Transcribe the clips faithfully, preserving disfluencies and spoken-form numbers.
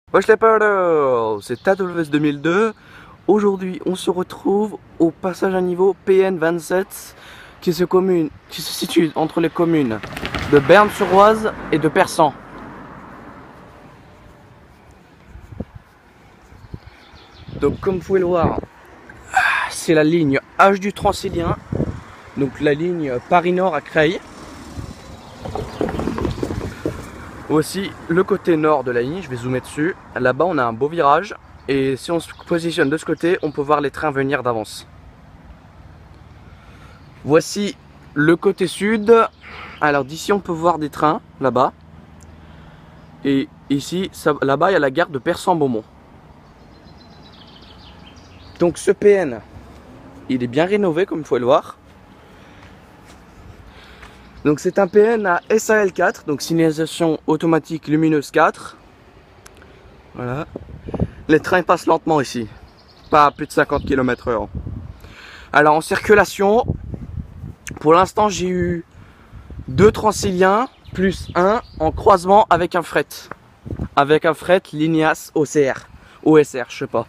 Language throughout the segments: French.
Wesh les potos, c'est Tatolves deux mille deux. Aujourd'hui, on se retrouve au passage à niveau P N vingt-sept qui se, commune, qui se situe entre les communes de Berne-sur-Oise et de Persan. Donc comme vous pouvez le voir, c'est la ligne H du Transilien, donc la ligne Paris-Nord à Creil. Aussi le côté nord de la ligne, je vais zoomer dessus. Là-bas on a un beau virage et si on se positionne de ce côté, on peut voir les trains venir d'avance. Voici le côté sud. Alors d'ici on peut voir des trains là-bas. Et ici, là-bas il y a la gare de Persan-Beaumont. Donc ce P N, il est bien rénové comme vous pouvez le voir. Donc c'est un P N à S A L quatre, donc signalisation automatique lumineuse quatre. Voilà. Les trains passent lentement ici, pas à plus de cinquante kilomètres heure. Alors en circulation, pour l'instant j'ai eu deux Transiliens plus un en croisement avec un fret. Avec un fret Lineas O C R. O S R, je sais pas.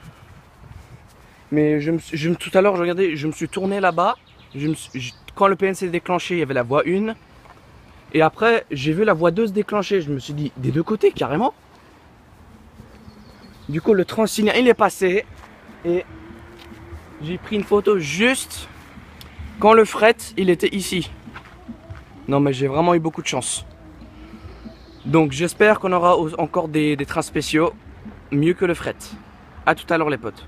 Mais je me, je, tout à l'heure, je regardais, je me suis tourné là-bas. Quand le P N s'est déclenché, il y avait la voie un. Et après, j'ai vu la voie deux se déclencher. Je me suis dit, des deux côtés, carrément. Du coup, le Transilien, il est passé. Et j'ai pris une photo juste quand le fret, il était ici. Non, mais j'ai vraiment eu beaucoup de chance. Donc, j'espère qu'on aura encore des, des trains spéciaux mieux que le fret. A tout à l'heure, les potes.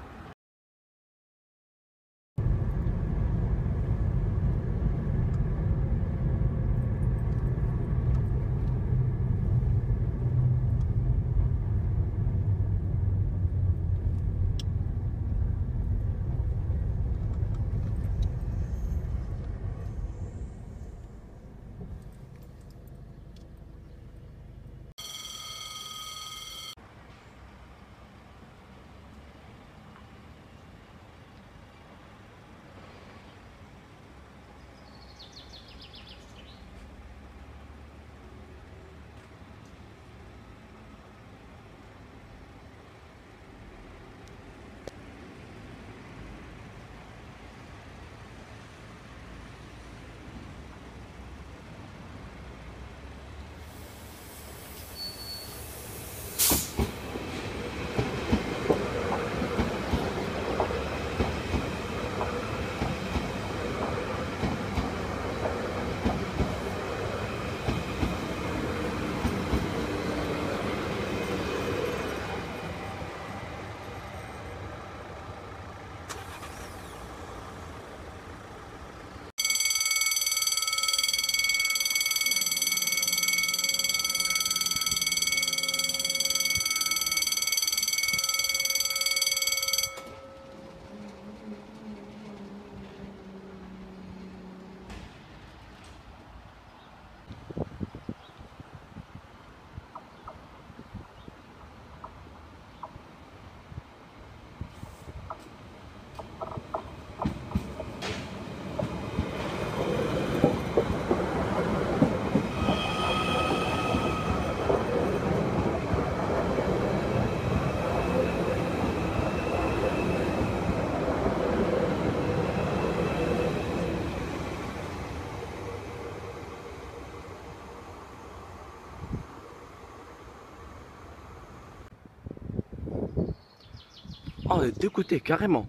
Oh, des deux côtés, carrément.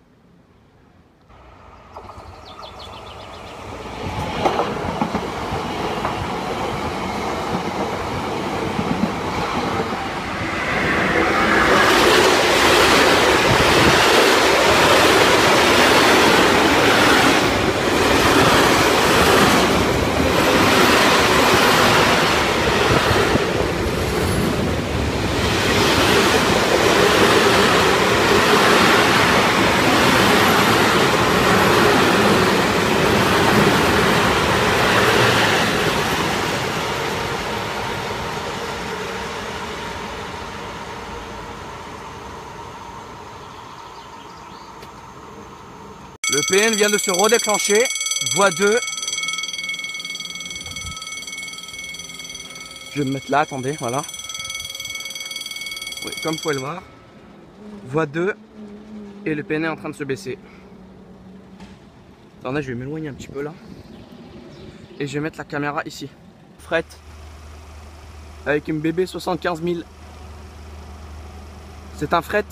Le P N vient de se redéclencher, voie deux. Je vais me mettre là, attendez, voilà. Oui, comme vous pouvez le voir, voie deux et le P N est en train de se baisser. Attendez, je vais m'éloigner un petit peu là. Et je vais mettre la caméra ici. Fret avec une B B soixante-quinze mille. C'est un fret.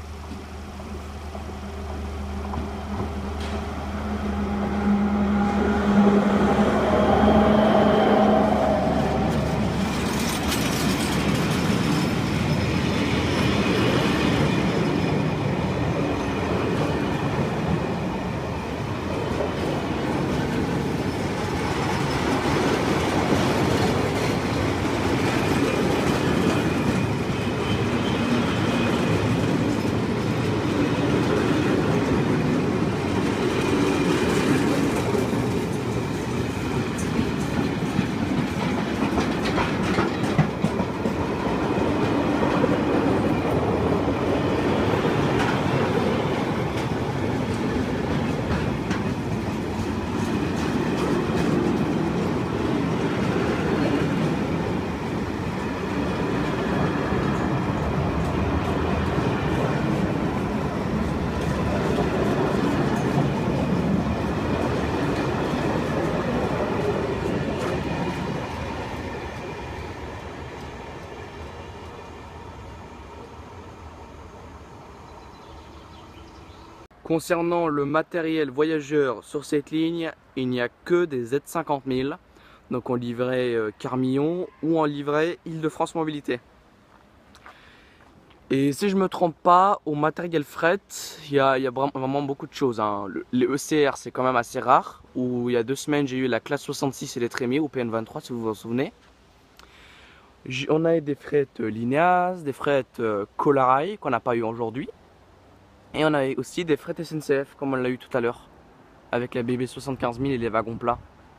Concernant le matériel voyageur sur cette ligne, il n'y a que des Z cinquante mille, donc en livret euh, Carmillon ou en livret Île-de-France Mobilité. Et si je me trompe pas, au matériel fret, il y a, il y a vraiment beaucoup de choses. Hein. Le, les E C R, c'est quand même assez rare. Où il y a deux semaines, j'ai eu la classe soixante-six et les trémies, ou P N vingt-trois si vous vous en souvenez. On a des frettes Lineas, des frettes euh, Colaray qu'on n'a pas eu aujourd'hui. Et on a aussi des frettes S N C F comme on l'a eu tout à l'heure avec la B B soixante-quinze mille et les wagons plats.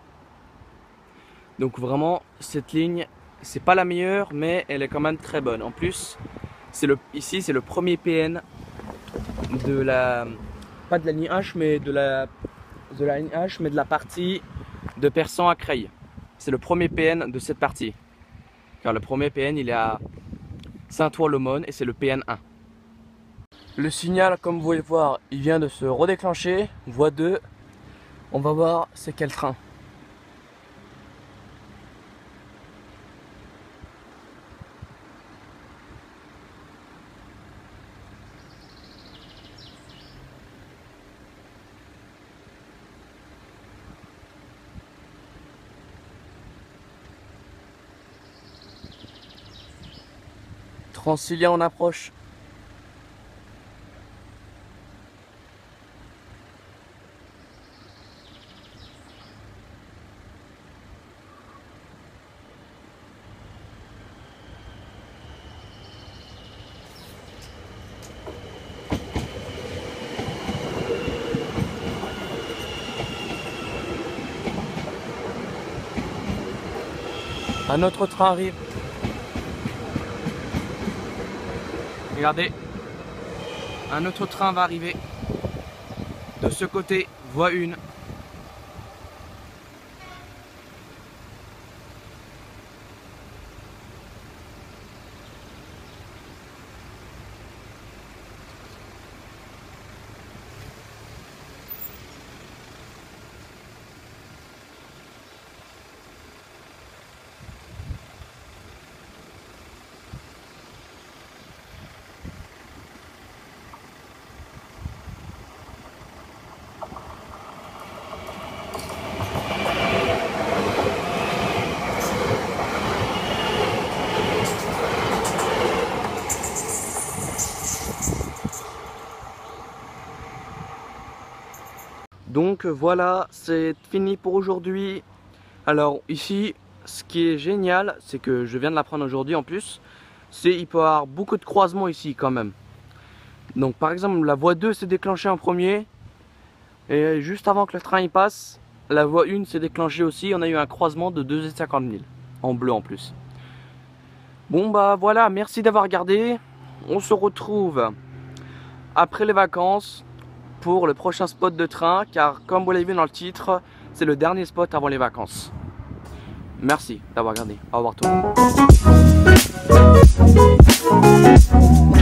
Donc vraiment cette ligne c'est pas la meilleure mais elle est quand même très bonne. En plus c'est le, ici c'est le premier P N de la, pas de la ligne H mais de la, de la ligne H mais de la partie de Persan à Creil. C'est le premier P N de cette partie. Car le premier P N il est à Saint-Ouen-l'Aumône et c'est le P N un. Le signal, comme vous pouvez voir, il vient de se redéclencher, voie deux. On va voir c'est quel train. Transilien en approche. Un autre train arrive. Regardez, un autre train va arriver. De ce côté, voie un. Donc voilà, c'est fini pour aujourd'hui. Alors ici, ce qui est génial, c'est que je viens de l'apprendre aujourd'hui en plus, c'est qu'il peut y avoir beaucoup de croisements ici quand même. Donc par exemple, la voie deux s'est déclenchée en premier, et juste avant que le train y passe, la voie un s'est déclenchée aussi. On a eu un croisement de deux Z cinquante mille, en bleu en plus. Bon bah voilà, merci d'avoir regardé. On se retrouve après les vacances pour le prochain spot de train, car comme vous l'avez vu dans le titre, c'est le dernier spot avant les vacances. Merci d'avoir regardé. Au revoir tout le monde.